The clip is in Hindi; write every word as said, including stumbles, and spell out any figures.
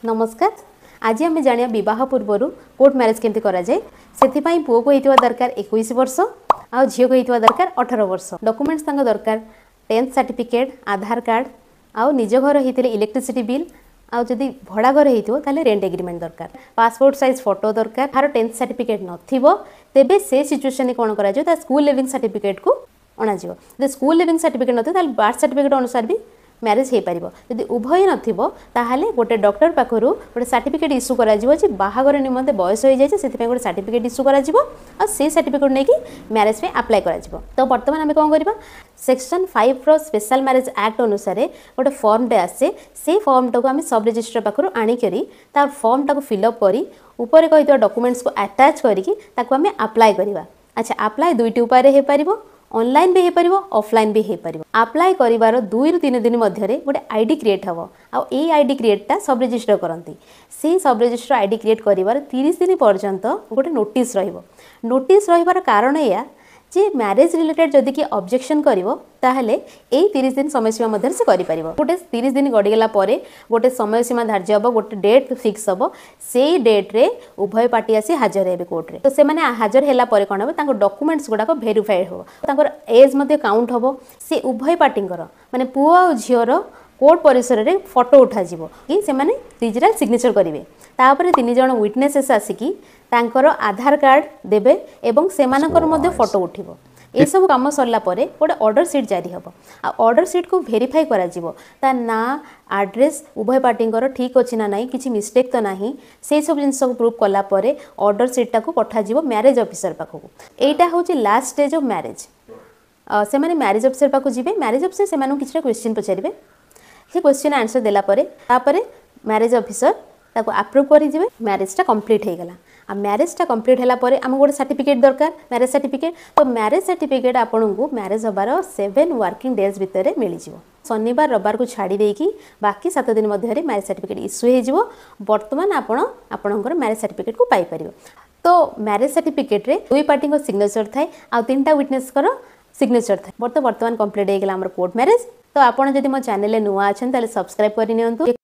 नमस्कार। आज आम जाना बह पूर्व कोर्ट मैरेज केमती करा जाए से पुओ को होता दरकार इक्कीस वर्ष आ झील को होता दरकार अठारह वर्ष। डॉक्यूमेंट्स दरकार टेंथ सर्टिफिकेट, आधार कार्ड, आउ निज घर होते इलेक्ट्रिसिटी बिल, आउ जदि भड़ा घर होता रेंट एग्रीमेंट दरकार, पासपोर्ट साइज फोटो दरकार। तार टेंथ सर्टिफिकेट नथिबो तेबे से सिचुएशन कौन करा स्कूल लिविंग सर्टिफिकेट को अणा जो स्कूल लिविंग सर्टिफिकेट नथिबो बर्थ सर्टिफिकेट अनुसार भी मैरेज हो पार। जदि उभय नथिबो ताहाले गोटे डॉक्टर पाखरु गोटे सर्टिफिकेट इश्यू करा जिवो जे बाहागर निमंते बयस हो जाय से गोटे सर्टिफिकेट इश्यू करा जिवो आ से सर्टिफिकेट नै कि मैरेज पे अप्लाई करा जिवो। तो वर्तमान आमे कोन करबा सेक्शन फाइव रो स्पेशल मैरेज एक्ट अनुसार गोटे फॉर्म टे आसे से फॉर्म टाको आमे सब रजिस्टर पाखरु आनी करी तार फॉर्म टाको फिल अप करी ऊपर कहितो डॉक्यूमेंट्स को अटैच करी कि ताको आमे अप्लाई करबा। अच्छा, अप्लाई दुईटी उपाय हे परिबो, ऑनलाइन भी हो पार, ऑफलाइन भी हो पार। अप्लाई करिवार दुई रु तीन दिन मध्य गोटे आईडी क्रिएट हम आई आईडी क्रिएटा सब रजिस्टर करती से सब रजिस्टर आईडी क्रिएट करिवार तीस दिन पर्यंत गोटे नोटिस रहिबो। नोटिस रहिबार कारण या जे मैरेज रिलेटेड जदि कि ऑब्जेक्शन करिवो ताहले एई तीस दिन समय सीमा मध्य से करि परिबो। गोटे तीस दिन गडिगला परे गोटे समय सीमा धार्य हबो, गोटे डेट फिक्स हबो, सेई डेट रे उभय पार्टी आसी हाजर हेबे कोर्ट रे। तो से माने हाजर हेला परे कोन हबो तांको डॉक्यूमेंट्स गुडा को वेरीफाइड हबो, तांको एज मध्ये काउंट हबो, से उभय पार्टींकर माने पुओ आ झियर कोर्ट परिसर रे फोटो उठा जिवो कि से माने डिजिटल सिग्नेचर करिवे। तापर तीन जण विटनेसेस आसिकी तांकर आधार कार्ड देबे एवं सेमानकर मध्ये फोटो उठिबो। ए सब काम सरला परे गोटे ऑर्डर सीट जारी हबो आ ऑर्डर सीट को वेरीफाई करा जिवो ता ना एड्रेस उभय पार्टींकर ठीक अछि ना नाही, किछि मिस्टेक तो नाही, से सब जिंस को प्रूफ कला परे ऑर्डर सीट को पठा जिवो मैरेज ऑफिसर पाखो। एटा होची लास्ट स्टेज ऑफ मैरेज। से माने मैरेज ऑफिसर पाखो जिवे, मैरेज ऑफिसर से मानु किछि क्वेश्चन पचारिबे, से क्वेश्चन आंसर देला परे तापरे मैरेज ऑफिसर ताको अप्रूव करि जिवे, मैरेजटा कंप्लीट हे गला। आ मैरेजटा कंप्लीट हैला परे आम गोटे सर्टिफिकेट दरकार, मैरेज सर्टिफिकेट। तो मैरेज सर्टिफिकेट आपन को मैरेज हबार सेवेन वर्किंग डेज भितर मिल जिवो। शनिवार रविवार को छाड़ी देकी बाकी सात दिन मध्य मैरेज सर्टिफिकेट इश्यू हो जिवो। वर्तमान आपण आपणकर मैरेज सर्टिफिकेट को पाई परिबो। तो मैरेज सर्टिफिकेट रे दुई पार्टी को सिग्नेचर थाए आ तीनटा विटनेस करो सिग्नेचर थाए। वर्तमान कंप्लीट हो गला हमर कोर्ट मैरेज। तो आपण जदि मो चैनल नुआ अछन ताले सब्सक्राइब करि नियंतु।